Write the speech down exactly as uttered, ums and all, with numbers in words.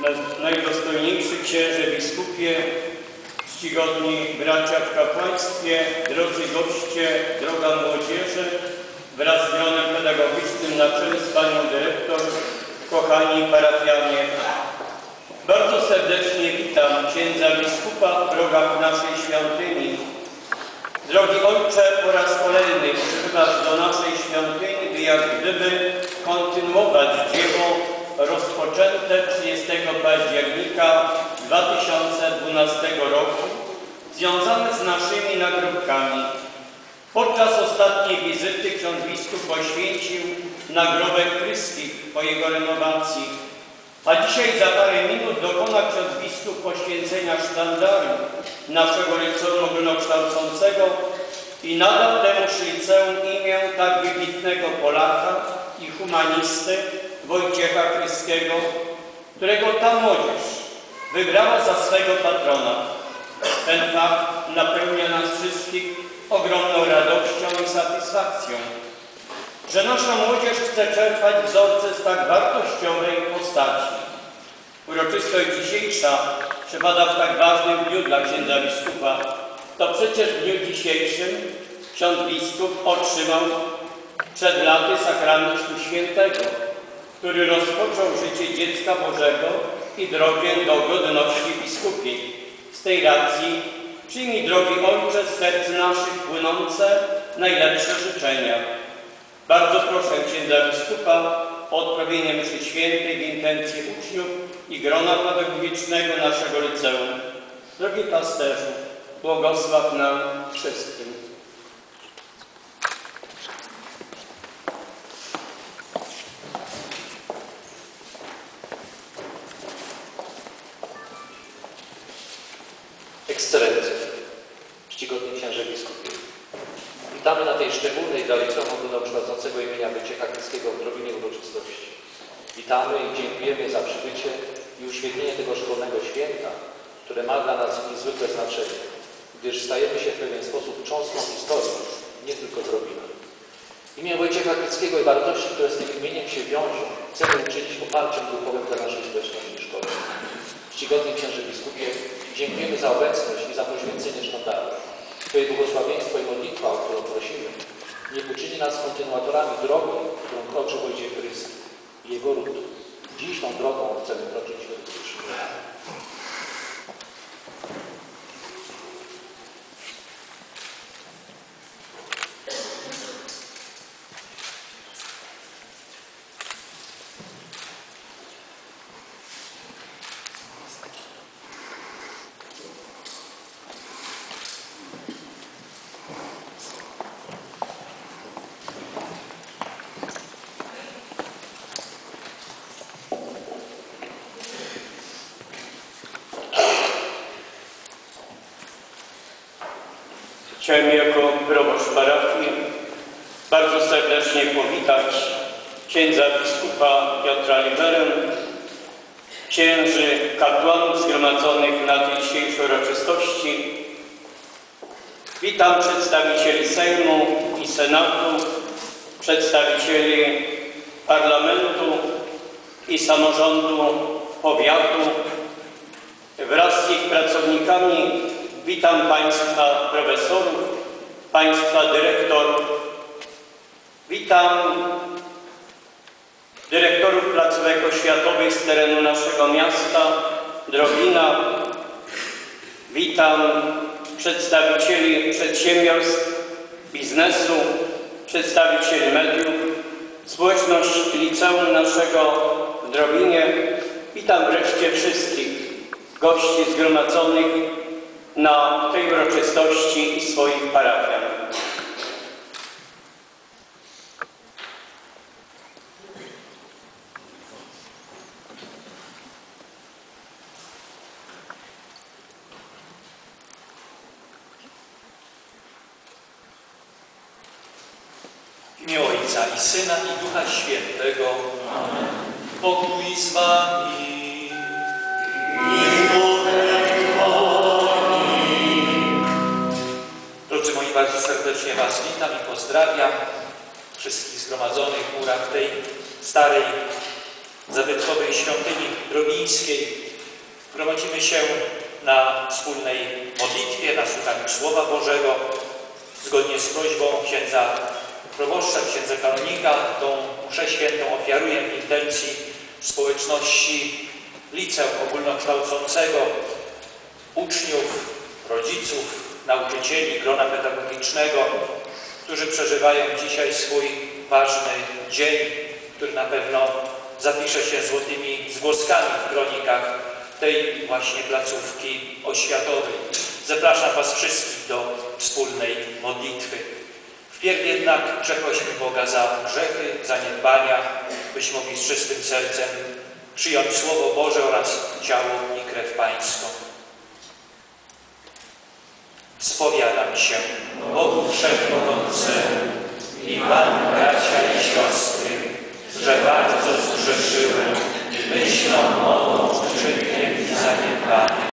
najdostojniejszy księże biskupie, czcigodni bracia w kapłaństwie, drodzy goście, droga młodzieży, wraz z gronem pedagogicznym na czele z panią dyrektor, kochani parafianie. Bardzo serdecznie witam księdza biskupa w progach naszej świątyni. Drogi ojcze, po raz kolejny przybywasz do naszej świątyni, by jak gdyby kontynuować dzieło rozpoczęte trzydziestego października dwa tysiące dwunastego roku, związane z naszymi nagrobkami. Podczas ostatniej wizyty ksiądz biskup poświęcił nagrobek Krystich po jego renowacji, a dzisiaj za parę minut dokona ksiądz biskup poświęcenia sztandaru naszego liceum ogólnokształcącego i nada temuż liceum imię tak wybitnego Polaka i humanisty Wojciecha Kryskiego, którego ta młodzież wybrała za swego patrona. Ten fakt napełnia nas wszystkich ogromną radością i satysfakcją, że nasza młodzież chce czerpać wzorce z tak wartościowej postaci. Uroczystość dzisiejsza przypada w tak ważnym dniu dla księdza biskupa. To przecież w dniu dzisiejszym ksiądz biskup otrzymał przed laty sakrament Chrztu Świętego, który rozpoczął życie dziecka Bożego i drogę do godności biskupiej. Z tej racji przyjmij, drogi ojcze, z serc naszych płynące najlepsze życzenia. Bardzo proszę księdza biskupa o odprawienie mszy świętej w intencji uczniów i grona pedagogicznego naszego liceum. Drogi pasterzu, błogosław nam wszystkim. Ekscelencje, czcigodni księże biskupie, witamy na tej szczególnej dla liceum ogólnokształcącego imienia Wojciecha Kryskiego w Drobinie uroczystości. Witamy i dziękujemy za przybycie i uświetnienie tego szkolnego święta, które ma dla nas niezwykłe znaczenie, gdyż stajemy się w pewien sposób cząstką historii, nie tylko Drobina. W imię Wojciecha Kryskiego i wartości, które z tym imieniem się wiążą, chcemy uczynić oparciem duchowym dla naszej społeczności szkolnej. Czcigodni księże biskupie, dziękujemy za obecność i za poświęcenie sztandaru. Twoje błogosławieństwo i modlitwa, o którą prosimy, niech uczyni nas kontynuatorami drogi, którą kroczy Wojciech Kryski i jego ród. Dziś tą drogą chcemy kroczyć w jutrzejszym. Chciałem jako proboszcz parafii bardzo serdecznie powitać księdza biskupa Piotra Liberę, księży kapłanów zgromadzonych na tej dzisiejszej uroczystości. Witam przedstawicieli Sejmu i Senatu, przedstawicieli Parlamentu i samorządu powiatu. Wraz z ich pracownikami witam Państwa profesorów, Państwa dyrektorów. Witam dyrektorów placówek oświatowych z terenu naszego miasta, Drobina. Witam przedstawicieli przedsiębiorstw, biznesu, przedstawicieli mediów, społeczność liceum naszego w Drobinie. Witam wreszcie wszystkich gości zgromadzonych na tej uroczystości i swoich parafiach. W imię Ojca i Syna i Ducha Świętego. Amen. Pokój z wami. Drodzy moi, bardzo serdecznie was witam i pozdrawiam wszystkich zgromadzonych w murach tej starej zabytkowej świątyni Romińskiej. Gromadzimy się na wspólnej modlitwie, na słuchaniu Słowa Bożego. Zgodnie z prośbą księdza proboszcza, księdza kanonika, tą mszę świętą ofiaruję w intencji społeczności liceum ogólnokształcącego, uczniów, rodziców, nauczycieli, grona pedagogicznego, którzy przeżywają dzisiaj swój ważny dzień, który na pewno zapisze się złotymi zgłoskami w kronikach tej właśnie placówki oświatowej. Zapraszam Was wszystkich do wspólnej modlitwy. Wpierw jednak przeprośmy Boga za grzechy, zaniedbania, byśmy mogli z czystym sercem przyjąć Słowo Boże oraz ciało i krew Pańską. Spowiadam się Bogu Wszechmogącemu i Wam, bracia i siostry, że bardzo